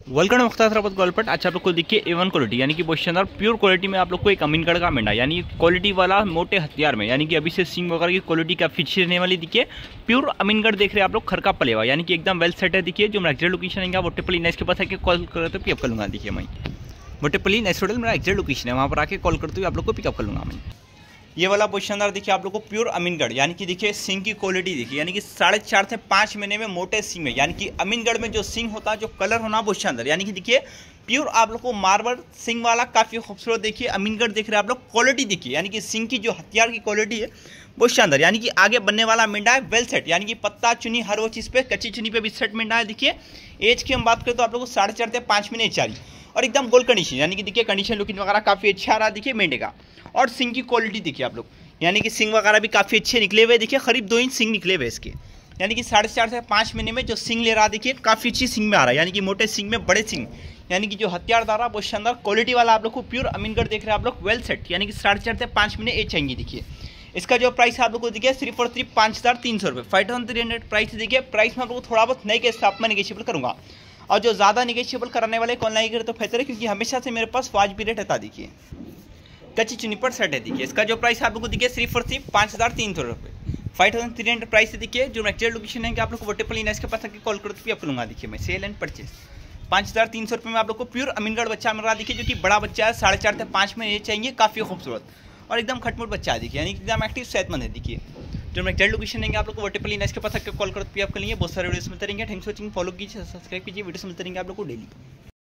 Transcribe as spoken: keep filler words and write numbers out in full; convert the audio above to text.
Welcome Mukhtar रबत गोलपट। अच्छा आप लोग को देखिए ए वन क्वालिटी यानी कि बहुत शानदार प्योर क्वालिटी में आप लोग को एक अमीनगढ़ का मेंढा यानी क्वालिटी वाला मोटे हथियार में यानी कि अभी से सिंग वगैरह की क्वालिटी काफी अच्छी रहने वाली। दिखिए प्योर अमीनगढ़ देख रहे हैं आप लोग, खरका पलेवा यानी कि एकदम वेल सेट है। दिखिए जो मेरा एक्जेक्ट लोकेशन है वो टिप्पली नेक्स्ट के पास आके कॉल करते हुए पिकअप कर लूँगा। देखिए मैं वो टिप्पली नेक्स्ट होटल मेरा एक्जेक्ट लोकेशन है, वहाँ पर आके कॉल करते हुए आप लोग को पिकअप कर लूँगा मैं। ये वाला बहुत शानदार देखिए आप लोग को प्योर अमीनगढ़ यानी कि देखिए सिंग की क्वालिटी देखिए यानी कि साढ़े चार से पाँच महीने में मोटे सिंग है। यानी कि अमीनगढ़ में जो सिंग होता है जो कलर होना बहुत शानदार यानी कि देखिए प्योर आप लोग को मार्बल सिंग वाला काफ़ी खूबसूरत देखिए अमीनगढ़ देख रहे हैं आप लोग। क्वालिटी देखिए यानी कि सिंग की जो हथियार की क्वालिटी है बहुत शानदार यानी कि आगे बनने वाला मेंढा है वेल सेट यानी कि पत्ता चुनी हर वो चीज़ पे कच्ची चुनी पे भी सेट मेंढा है। देखिए एज की हम बात करें तो आप लोग को साढ़े चार से पाँच महीने चारी और एकदम गोल्ड कंडीशन यानी कि देखिए कंडीशन लुकिंग वगैरह काफ़ी अच्छा आ रहा है। देखिए मेंढे का और सिंग की क्वालिटी देखिए आप लोग यानी कि सिंग वगैरह भी काफ़ी अच्छे निकले हुए। देखिए करीब दो इंच सिंग निकले हुए इसके यानी कि साढ़े चार से पाँच महीने में जो सिंग ले रहा है देखिए काफ़ी अच्छी सिंग में आ रहा है यानी कि मोटे सिंग में बड़े सिंग यानी कि जो हथियारदार बहुत शानदार क्वालिटी वाला आप लोग को प्योर अमीनगढ़ देख रहे हैं आप लोग वेल सेट यानी कि साढ़े चार से पाँच महीने एज चाहिए। देखिए इसका जो प्राइस है आप लोग को देखिए सिर्फ और सिर्फ पाँच हज़ार तीन सौ रुपये five thousand three hundred price देखिए। प्राइस में आप लोग को थोड़ा बहुत नए के हिसाब में निगेशियबल करूँगा और जो ज़्यादा निगेशियबल कराने वाले कौन नहीं करे तो बेहतर है क्योंकि हमेशा से मेरे पास वाजिब रेट रहता। देखिए कच्ची चुनी पर सेट है। देखिए इसका जो प्राइस आप लोग को देखिए सिर्फ और सिर्फ पाँच हज़ार तीन सौ रुपये five thousand three hundred price है। देखिए जो एक्चुअल लोकेशन है कि आप लोग को वो टिप्पली नेक्स्ट के पास आके कॉल करते हुए आप लूँगा। देखिए मैं सेल एंड परचेज पाँच हज़ार तीन सौ रुपये में आप लोग को प्योर अमीनगढ़ बच्चा मिल रहा है। देखिए जो कि बड़ा बच्चा है साढ़े चार से पाँच में ये चाहिए काफ़ी खूबसूरत और एकदम खटमुट बच्चा है। देखिए यानी कि एकदम एक्टिव सेहतमंद है। देखिए जो एक्चुअल लोकेशन है आप लोग को वो टिप्पली नेक्स्ट के पास आके कॉल करते हुए आप कर लेंगे। बहुत सारे वीडियोस मिलते रहेंगे। थैंक्स फॉर वॉचिंग, फॉलो कीजिए, सब्सक्राइब कीजिए, वीडियोस मिलते रहेंगे आप लोग को डेली।